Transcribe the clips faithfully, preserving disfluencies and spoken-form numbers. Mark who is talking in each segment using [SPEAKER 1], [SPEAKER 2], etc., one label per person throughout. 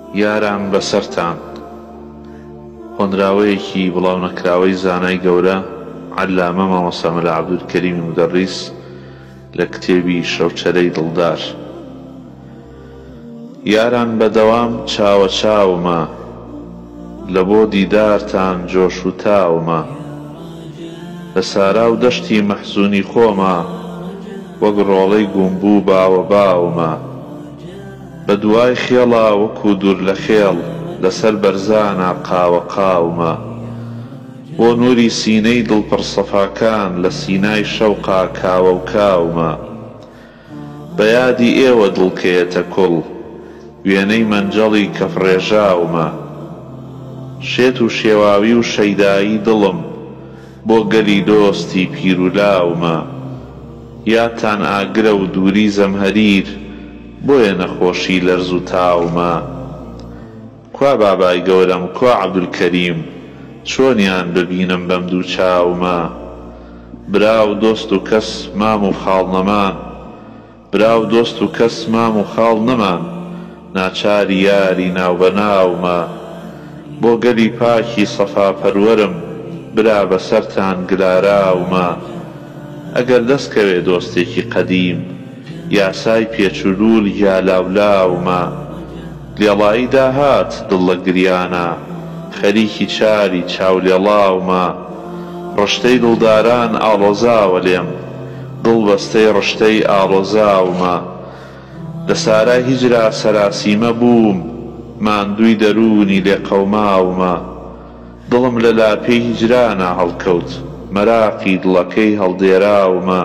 [SPEAKER 1] یاران بەسەرتان هۆنراوەیەکی بڵاو نەکراوەی زانای گەورە عەلامە مامۆستا مەلا عەبدولکەریمی مودەڕیس لە کتێبی شەوچەرەی دڵدار. یاران بەدەوام چاوە چاومە لە بۆ دیدارتان جۆش و تاومە، لە سارا و دەشتی مەحزوونی خۆمە وەک ڕۆڵەی گومبوو باوە باومە، بە دوای خێڵا وەکو دوور لە خێڵ لەسەر بەرزانە قاوە قاومە، بۆ نووری سینەی دڵپڕ سەفاکان لە سینای شەوقا کاوە و کاومە، بە یادی ئێوە دڵکەیەتە کوڵ وێنەی مەنجەڵی کەفڕێژاومە، شێت و شێواوی و شەیدایی دڵم بۆ گەلی دۆستی پیررولاومە، یادتان ئاگرە و دووری زەمهەریر بۆیە نەخۆشی لەرز و تاومە. کوا بابای گەورەم کوا عەبدولکەریم چۆنیان ببینم بەم دوو چاومە، برا و دۆست و کەس مام و خاڵ نەمان، برا و دۆست و کەس مام و خاڵ نەمان، ناچاری یاری ناوبەناومە، بۆ گەلی پاکی سەفا پەروەرم برا بەسەرتان گراراومە، ئەگەر دەستکەوێ دۆستێکی قەدیم یاسای پێچولول یا لاولاومە، لێڵایی داهات دڵ لە گریانە خەریکی چاری چاولێڵاومە، ڕشتەی دڵداران ئاڵۆزاوە لێم دڵ بەستەی ڕشتەی ئاڵۆزاومە، لە سارای هیجرا سەراسیمە بووم ماندووی دەرونی لێ قەوماومە، دڵم لە لاپەی هیجرانە هەڵکەوت مەراقی دڵەکەی هەڵدێراومە،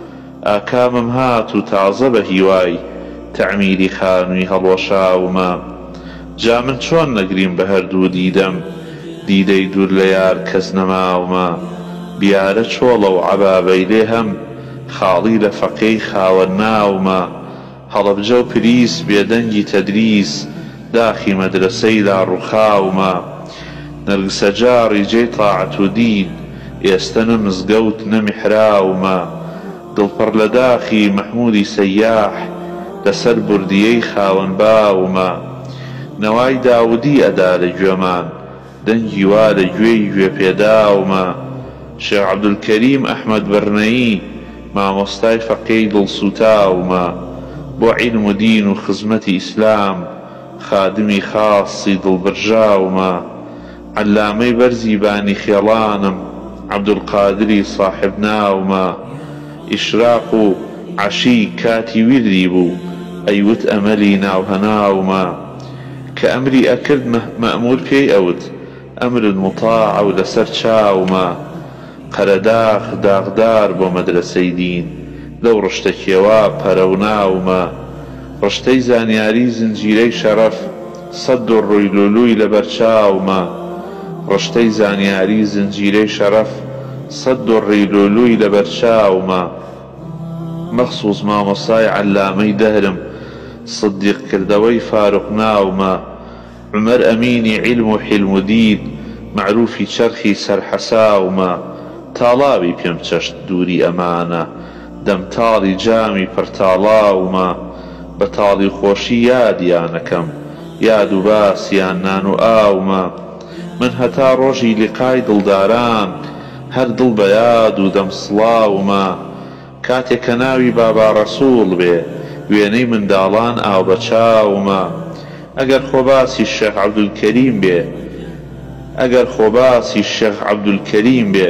[SPEAKER 1] ئاکامم هات و تازە بە هیوای تەعمیری خانووی هەڵۆشاومە، جا من چۆن نەگریم بە هەردوو دیدەم دیدەی دوور لە یار کەس نەماومە، بیارە چۆڵە و عەبابەی لێ هەم خاڵی لە فەقەی خاوەن ناومە، هەڵەبجە و پریس بێدەنگی تەدریس داخی مەدرسەی لاڕووخاومە، نەرگسە جاڕی جێی تاعەت و دین ئێستە نە مزگەوت نە میحراومە، دڵپڕ لە داخی مەحموودی سەیاح لەسەر بوردیەی خاوەن باومە، نەوای داودی ئەدا لە گوێمان دەنگی وا لە گوێی گوێپێداومە، شێخ عەبدولکەریم ئەحمەد بەرنەیی مامۆستای فەقەی دڵسوتاومە، بۆ عیلم و دین و خزمەتی ئیسلام خادمی خاصی دڵبرژاومە، عەلامەی بەرزی بانی خێڵانم عەبدولقادری ساحب ناومە، ئیشراق و عەشی کاتی ویردی بوو ئەیوت ئەمەلی ناوهەناومە، کە ئەمری ئەکرد مەئموور پێی ئەوت ئەمرت موتاعە و لەسەر چاومە، قەرەداغ داغدار بۆ مەدرسەی دین لەو ڕشتە کێوا پەرەوناومە، ڕشتەی زانیاری زنجیرەی شەرەف سەد و ڕووی لولووی لەبەر چاومە، ڕشتەی زانیاری زنجیرەی شەرەف سەد و ڕووی لولووی لەبەر چاومە، مەخسووس مامۆستای عەلامەی دەهرم سدیق کردەوەی فاروق ناومە، عومەر ئەمینی عیلم و حیلم و دین معروفی چەرخی سەرحەساومە، تاڵاوی پێم چەشت دووری ئەمانە دەمتاڵی جامی پڕتاڵاومە، بە تاڵی خۆشی یادیانەکەم یاد و باسییان نان و ئاومە، من هەتا ڕۆژی لیقای دڵداران هەر دڵ بە یاد و دەمسڵاومە، کاتێک کە ناوی بابا ڕەسووڵ بێ وێنەی منداڵان ئاو بە چاومە، ئەگەر خۆباسی شێخ عەبدولکەریم بێ ئەگەر خۆباسی شێخ عەبدولکەریم بێ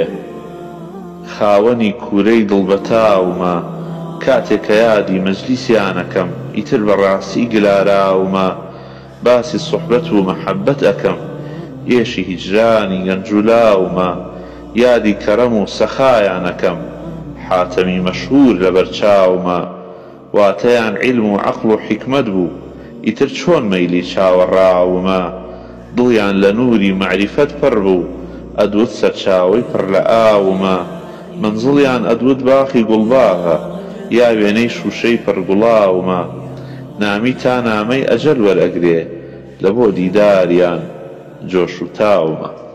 [SPEAKER 1] خاوەنی کوورەی دڵبەتاومە، کاتێک کە یادی مەجلیسیانەکەم ئیتر بەڕاستی گلاراومە، باسی سوحبەت و مەحەبەت ئەکەم ئێشی هیجرانی گەنجولاومە، یادی کەرەم و سەخایانەکەم حاتەمی مەشهور لەبەر چاومە، واتەیان عیلم و عەقڵ و حیکمەت بوو ئیتر چۆن مەیلی چاوەڕاومە، دڵیان لە نووری مەعریفەت پڕ بوو ئەدوت سەرچاوەی پڕ لە ئاومە، منزڵیان ئەدوت باخی گوڵباغە یا وێنەی شوشەی پڕگوڵاومە، نامی تا نامەی ئەجەل وەرئەگرێ لە بۆ دیداریان جۆش و تاومە.